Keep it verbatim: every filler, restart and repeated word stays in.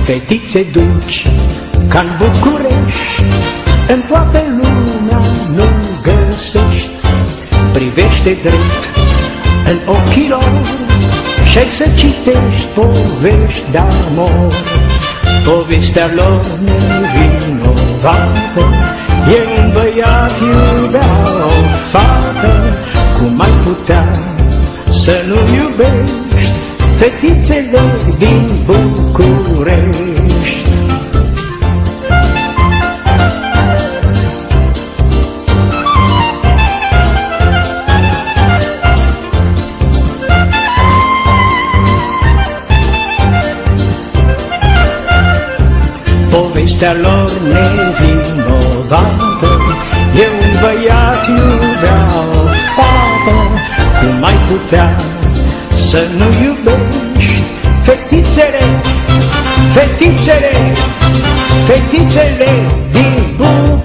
fetițe dulci ca-n București, în toată lumea nu găsești. Privește drept în ochii lor și-ai să citești povești de-amor. Povestea lor nevinovată, e un băiat iubea o fată. Cum ai putea să nu iubești fetițele din București? Povestea lor nevinovată, e un băiat iubea o fată. Cum ai putea să nu iubești fetițele, fetițele, fetițele din București?